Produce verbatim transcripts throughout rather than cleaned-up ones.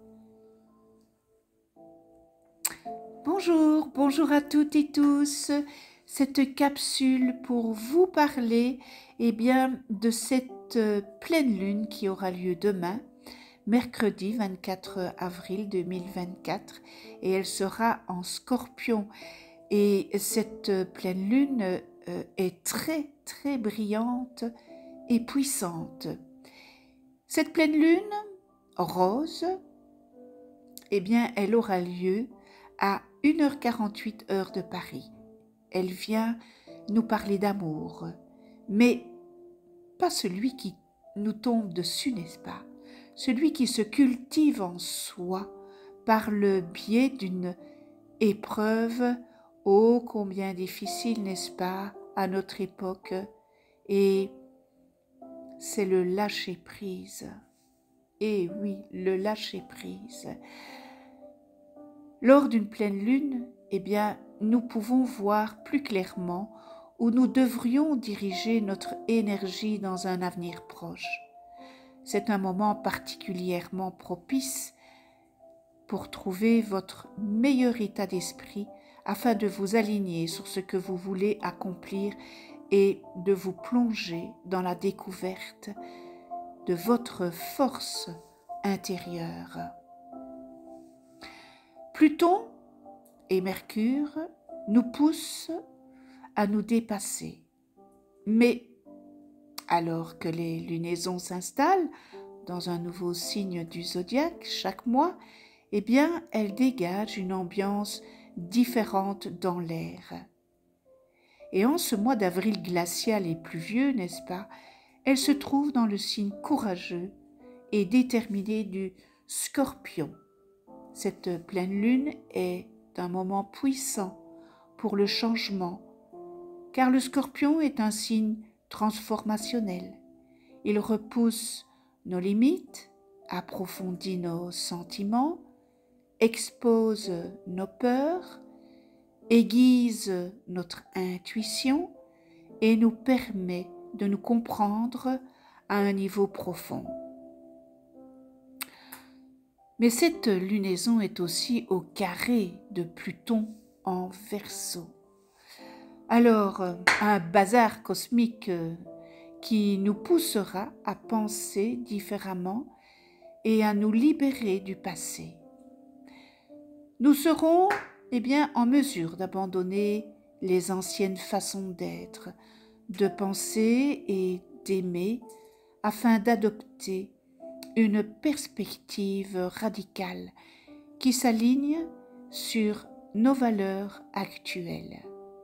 Bonjour, bonjour à toutes et tous. Cette capsule pour vous parler eh bien, de cette pleine lune qui aura lieu demain, mercredi vingt-quatre avril deux mille vingt-quatre, et elle sera en Scorpion. Et cette pleine lune est très très brillante et puissante. Cette pleine lune rose, eh bien, elle aura lieu à une heure quarante-huit heure de Paris. Elle vient nous parler d'amour, mais pas celui qui nous tombe dessus, n'est-ce pas? Celui qui se cultive en soi par le biais d'une épreuve ô combien difficile, n'est-ce pas, à notre époque, et c'est le lâcher-prise. Et oui, le lâcher-prise. Lors d'une pleine lune, eh bien, nous pouvons voir plus clairement où nous devrions diriger notre énergie dans un avenir proche. C'est un moment particulièrement propice pour trouver votre meilleur état d'esprit afin de vous aligner sur ce que vous voulez accomplir et de vous plonger dans la découverte de votre force intérieure. Pluton et Mercure nous poussent à nous dépasser. Mais alors que les lunaisons s'installent dans un nouveau signe du zodiaque chaque mois, eh bien, elles dégagent une ambiance différente dans l'air. Et en ce mois d'avril glacial et pluvieux, n'est-ce pas, elles se trouvent dans le signe courageux et déterminé du Scorpion. Cette pleine lune est un moment puissant pour le changement, car le Scorpion est un signe transformationnel. Il repousse nos limites, approfondit nos sentiments, expose nos peurs, aiguise notre intuition et nous permet de nous comprendre à un niveau profond. Mais cette lunaison est aussi au carré de Pluton en Verseau. Alors, un bazar cosmique qui nous poussera à penser différemment et à nous libérer du passé. Nous serons eh bien, en mesure d'abandonner les anciennes façons d'être, de penser et d'aimer afin d'adopter une perspective radicale qui s'aligne sur nos valeurs actuelles.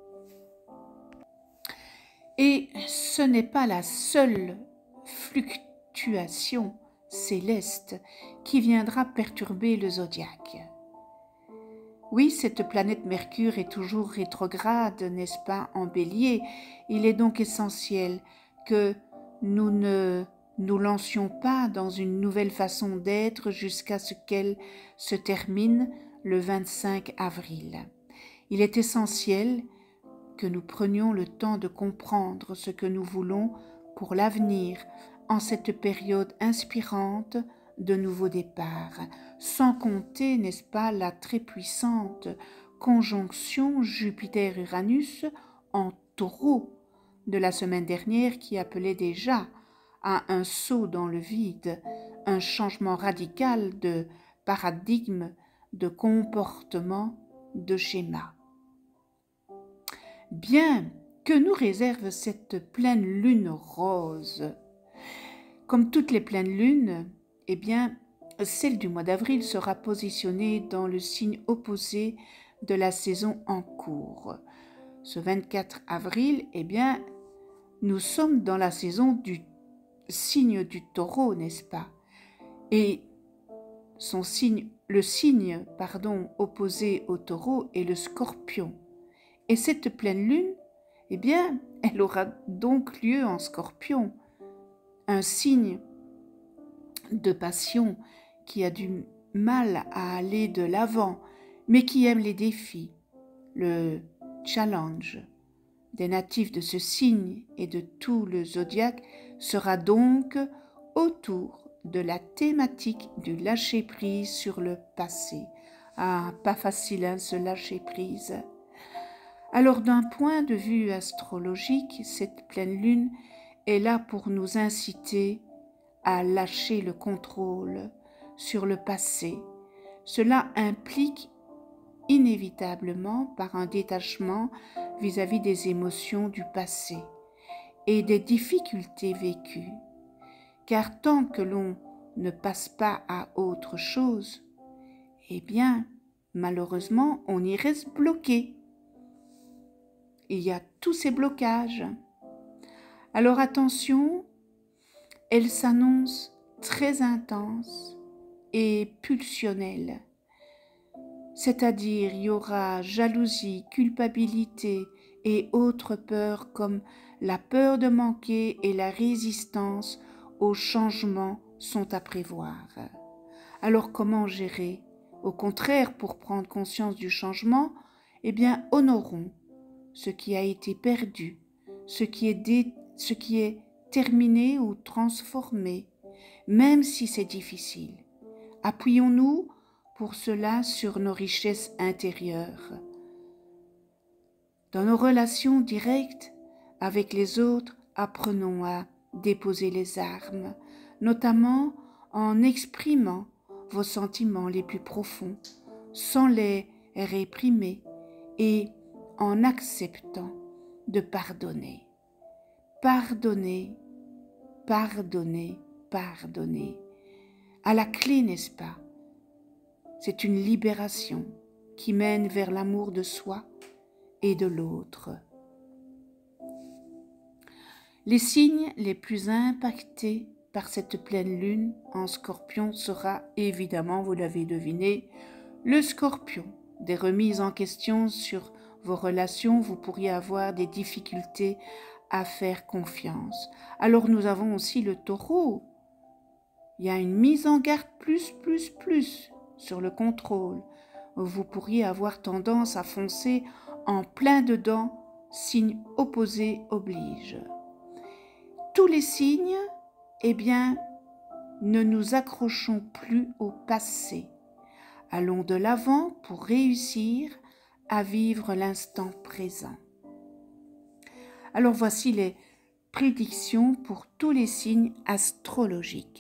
Et ce n'est pas la seule fluctuation céleste qui viendra perturber le zodiaque. Oui, cette planète Mercure est toujours rétrograde, n'est-ce pas, en Bélier. Il est donc essentiel que nous ne nous lancions pas dans une nouvelle façon d'être jusqu'à ce qu'elle se termine le vingt-cinq avril. Il est essentiel que nous prenions le temps de comprendre ce que nous voulons pour l'avenir en cette période inspirante de nouveau départ, sans compter, n'est-ce pas, la très puissante conjonction Jupiter-Uranus en Taureau de la semaine dernière qui appelait déjà à un saut dans le vide, un changement radical de paradigme, de comportement, de schéma. Bien que nous réserve cette pleine lune rose. Comme toutes les pleines lunes, eh bien, celle du mois d'avril sera positionnée dans le signe opposé de la saison en cours. Ce vingt-quatre avril, eh bien, nous sommes dans la saison du signe du Taureau, n'est-ce pas? Et son signe, le signe, pardon, opposé au Taureau est le Scorpion. Et cette pleine lune, eh bien, elle aura donc lieu en Scorpion, un signe de passion qui a du mal à aller de l'avant, mais qui aime les défis, le challenge. Des natifs de ce signe et de tout le zodiaque sera donc autour de la thématique du lâcher-prise sur le passé. Ah, pas facile, hein, ce lâcher-prise. Alors, d'un point de vue astrologique, cette pleine lune est là pour nous inciter à lâcher le contrôle sur le passé. Cela implique inévitablement par un détachement vis-à-vis des émotions du passé et des difficultés vécues. Car tant que l'on ne passe pas à autre chose, eh bien, malheureusement, on y reste bloqué. Il y a tous ces blocages. Alors attention, elle s'annonce très intense et pulsionnelle. C'est-à-dire, il y aura jalousie, culpabilité et autres peurs comme la peur de manquer et la résistance au changement sont à prévoir. Alors comment gérer? Au contraire, pour prendre conscience du changement, eh bien, honorons ce qui a été perdu, ce qui est, dé, ce qui est terminé ou transformé, même si c'est difficile. Appuyons-nous pour cela sur nos richesses intérieures. Dans nos relations directes avec les autres, apprenons à déposer les armes, notamment en exprimant vos sentiments les plus profonds, sans les réprimer et en acceptant de pardonner. Pardonner, pardonner, pardonner. À la clé, n'est-ce pas? C'est une libération qui mène vers l'amour de soi et de l'autre. Les signes les plus impactés par cette pleine lune en Scorpion sera évidemment, vous l'avez deviné, le Scorpion. Des remises en question sur vos relations, vous pourriez avoir des difficultés à faire confiance. Alors nous avons aussi le Taureau. Il y a une mise en garde plus, plus, plus sur le contrôle. Vous pourriez avoir tendance à foncer en plein dedans, signe opposé oblige. Tous les signes, eh bien, ne nous accrochons plus au passé. Allons de l'avant pour réussir à vivre l'instant présent. Alors voici les prédictions pour tous les signes astrologiques.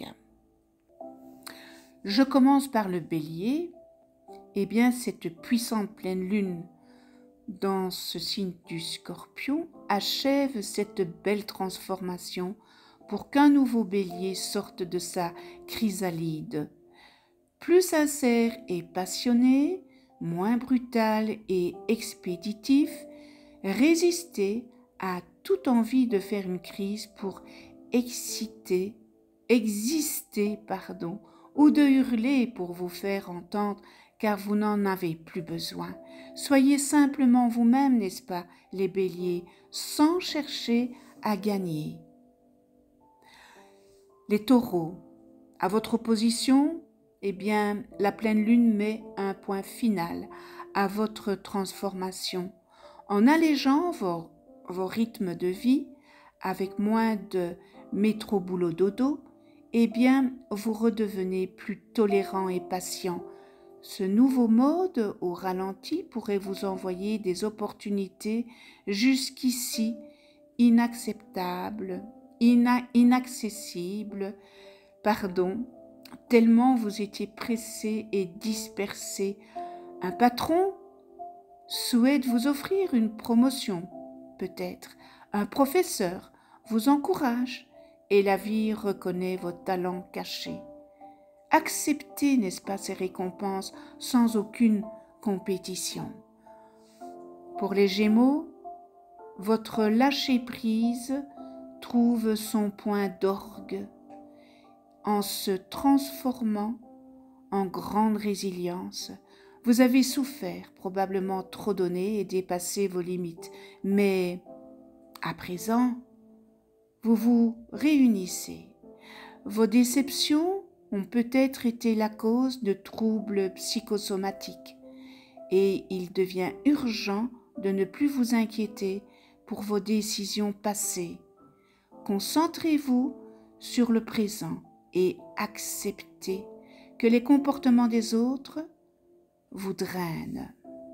Je commence par le Bélier. Eh bien, cette puissante pleine lune dans ce signe du Scorpion achève cette belle transformation pour qu'un nouveau Bélier sorte de sa chrysalide. Plus sincère et passionné, moins brutal et expéditif, résister à toute envie de faire une crise pour exciter, exister, pardon, ou de hurler pour vous faire entendre, car vous n'en avez plus besoin. Soyez simplement vous-même, n'est-ce pas, les béliers, sans chercher à gagner. Les taureaux, à votre opposition, eh bien, la pleine lune met un point final à votre transformation. En allégeant vos, vos rythmes de vie, avec moins de métro boulot dodo, eh bien, vous redevenez plus tolérant et patient. Ce nouveau mode au ralenti pourrait vous envoyer des opportunités jusqu'ici inacceptables, ina- inaccessibles, pardon, tellement vous étiez pressé et dispersé. Un patron souhaite vous offrir une promotion, peut-être. Un professeur vous encourage et la vie reconnaît vos talents cachés. Acceptez, n'est-ce pas, ces récompenses sans aucune compétition. Pour les Gémeaux, votre lâcher-prise trouve son point d'orgue en se transformant en grande résilience. Vous avez souffert, probablement trop donné et dépassé vos limites, mais à présent, vous vous réunissez. Vos déceptions ont peut-être été la cause de troubles psychosomatiques et il devient urgent de ne plus vous inquiéter pour vos décisions passées. Concentrez-vous sur le présent et acceptez que les comportements des autres vous drainent.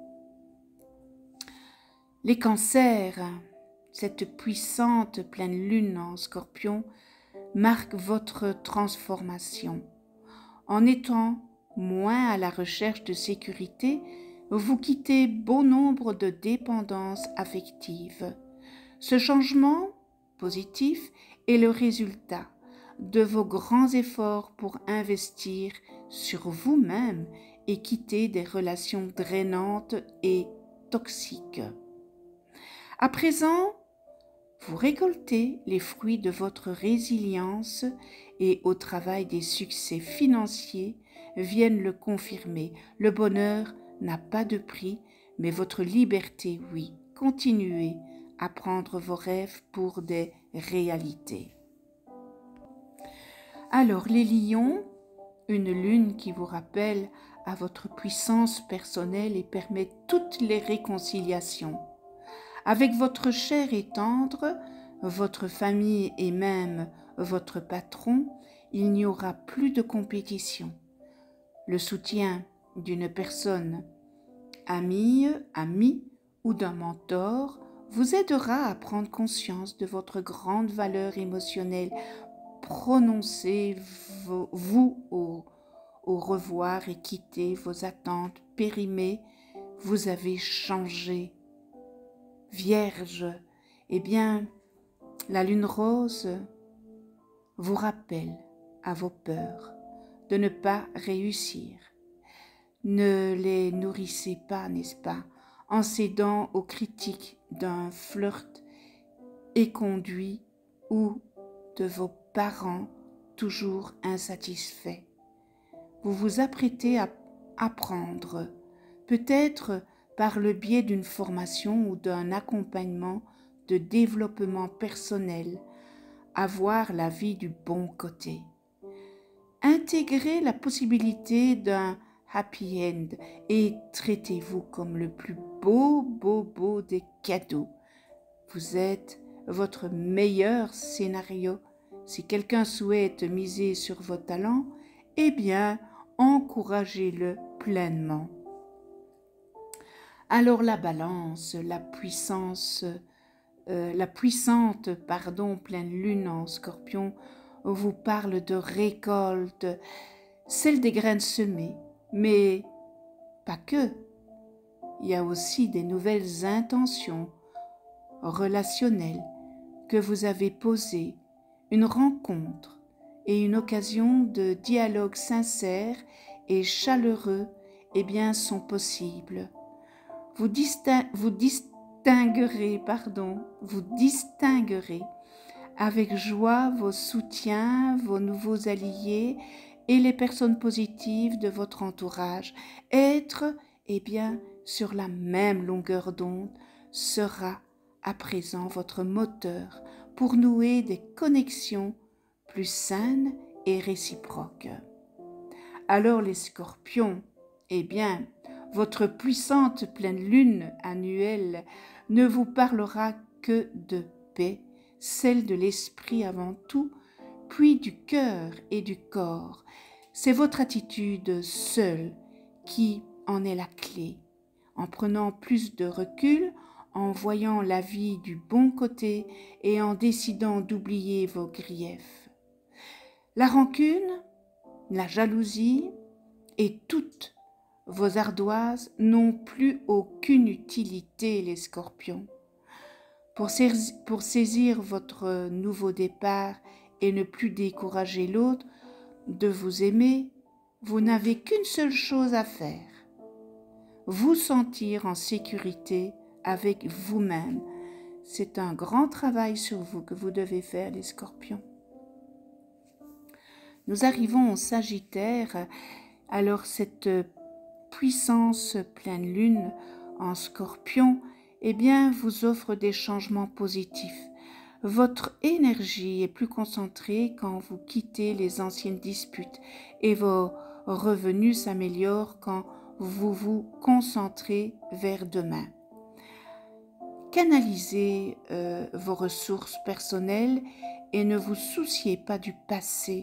Les cancers, cette puissante pleine lune en Scorpion, marque votre transformation. En étant moins à la recherche de sécurité, vous quittez bon nombre de dépendances affectives. Ce changement positif est le résultat de vos grands efforts pour investir sur vous-même et quitter des relations drainantes et toxiques. À présent, vous récoltez les fruits de votre résilience et au travail des succès financiers viennent le confirmer. Le bonheur n'a pas de prix, mais votre liberté, oui. Continuez à prendre vos rêves pour des réalités. Alors les lions, une lune qui vous rappelle à votre puissance personnelle et permet toutes les réconciliations. Avec votre chair et tendre, votre famille et même votre patron, il n'y aura plus de compétition. Le soutien d'une personne amie, ami ou d'un mentor vous aidera à prendre conscience de votre grande valeur émotionnelle. Prononcez-vous au, au revoir et quittez vos attentes périmées. Vous avez changé. Vierge, eh bien, la lune rose vous rappelle à vos peurs de ne pas réussir. Ne les nourrissez pas, n'est-ce pas, en cédant aux critiques d'un flirt éconduit ou de vos parents toujours insatisfaits. Vous vous apprêtez à apprendre, peut-être par le biais d'une formation ou d'un accompagnement de développement personnel, à voir la vie du bon côté. Intégrez la possibilité d'un happy end et traitez-vous comme le plus beau, beau, beau des cadeaux. Vous êtes votre meilleur scénario. Si quelqu'un souhaite miser sur vos talents, eh bien, encouragez-le pleinement. Alors la balance, la puissance, euh, la puissante, pardon, pleine lune en Scorpion vous parle de récolte, celle des graines semées, mais pas que. Il y a aussi des nouvelles intentions relationnelles que vous avez posées, une rencontre et une occasion de dialogue sincère et chaleureux, eh bien, sont possibles. Vous, disting- vous distinguerez, pardon, vous distinguerez avec joie vos soutiens, vos nouveaux alliés et les personnes positives de votre entourage. Être, eh bien, sur la même longueur d'onde sera à présent votre moteur pour nouer des connexions plus saines et réciproques. Alors les scorpions, eh bien, votre puissante pleine lune annuelle ne vous parlera que de paix, celle de l'esprit avant tout, puis du cœur et du corps. C'est votre attitude seule qui en est la clé. En prenant plus de recul, en voyant la vie du bon côté et en décidant d'oublier vos griefs. La rancune, la jalousie et toutes vos ardoises n'ont plus aucune utilité, les scorpions. Pour saisir, pour saisir votre nouveau départ et ne plus décourager l'autre de vous aimer, vous n'avez qu'une seule chose à faire. Vous sentir en sécurité avec vous-même. C'est un grand travail sur vous que vous devez faire, les scorpions. Nous arrivons au Sagittaire. Alors cette puissance pleine lune en Scorpion, eh bien, vous offre des changements positifs. Votre énergie est plus concentrée quand vous quittez les anciennes disputes et vos revenus s'améliorent quand vous vous concentrez vers demain. Canalisez euh, vos ressources personnelles et ne vous souciez pas du passé.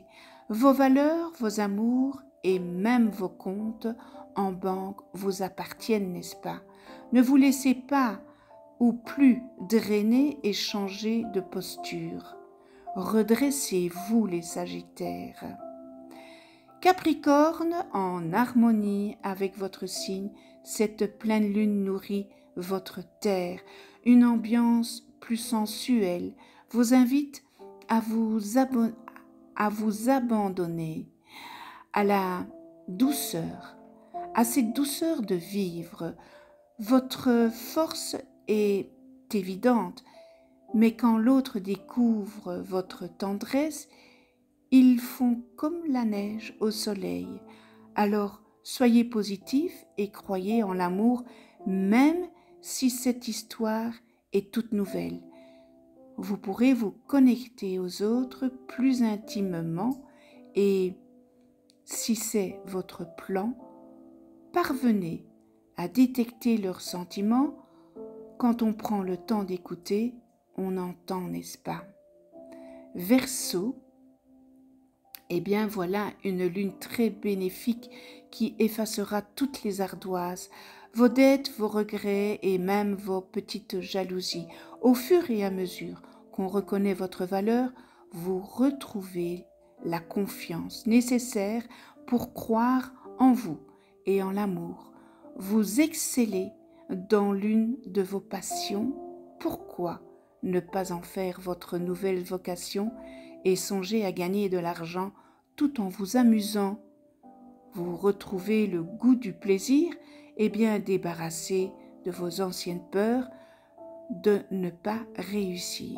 Vos valeurs, vos amours et même vos comptes en banque vous appartiennent, n'est-ce pas? Ne vous laissez pas ou plus drainer et changer de posture. Redressez-vous les Sagittaires. Capricorne, en harmonie avec votre signe, cette pleine lune nourrit votre terre. Une ambiance plus sensuelle vous invite à vous, à vous abandonner à la douceur, à cette douceur de vivre. Votre force est évidente, mais quand l'autre découvre votre tendresse, ils font comme la neige au soleil. Alors, soyez positif et croyez en l'amour, même si cette histoire est toute nouvelle. Vous pourrez vous connecter aux autres plus intimement et, si c'est votre plan, parvenez à détecter leurs sentiments. Quand on prend le temps d'écouter, on entend, n'est-ce pas? Verseau, eh bien voilà une lune très bénéfique qui effacera toutes les ardoises, vos dettes, vos regrets et même vos petites jalousies. Au fur et à mesure qu'on reconnaît votre valeur, vous retrouvez la confiance nécessaire pour croire en vous et en l'amour. Vous excellez dans l'une de vos passions. Pourquoi ne pas en faire votre nouvelle vocation et songer à gagner de l'argent tout en vous amusant? Vous retrouvez le goût du plaisir et bien débarrassé de vos anciennes peurs de ne pas réussir.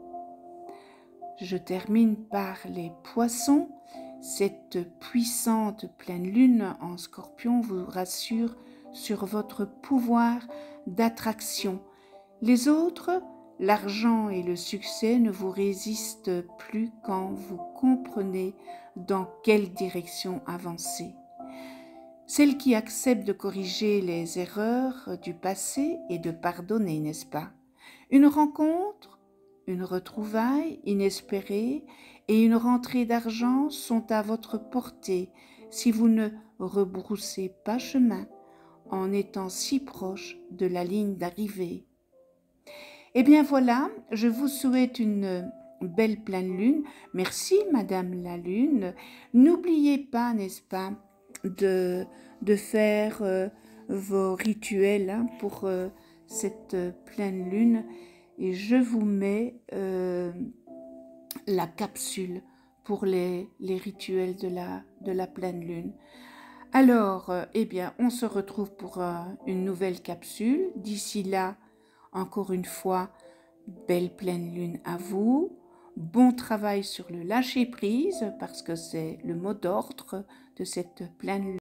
Je termine par les poissons. Cette puissante pleine lune en Scorpion vous rassure sur votre pouvoir d'attraction. Les autres, l'argent et le succès ne vous résistent plus quand vous comprenez dans quelle direction avancer. Celle qui accepte de corriger les erreurs du passé et de pardonner, n'est-ce pas? Une rencontre, une retrouvaille inespérée et une rentrée d'argent sont à votre portée si vous ne rebroussez pas chemin en étant si proche de la ligne d'arrivée. Eh bien voilà, je vous souhaite une belle pleine lune. Merci Madame la Lune. N'oubliez pas, n'est-ce pas, de, de faire euh, vos rituels hein, pour euh, cette pleine lune. Et je vous mets euh, la capsule pour les, les rituels de la, de la pleine lune. Alors, euh, eh bien, on se retrouve pour euh, une nouvelle capsule. D'ici là, encore une fois, belle pleine lune à vous. Bon travail sur le lâcher prise parce que c'est le mot d'ordre de cette pleine lune.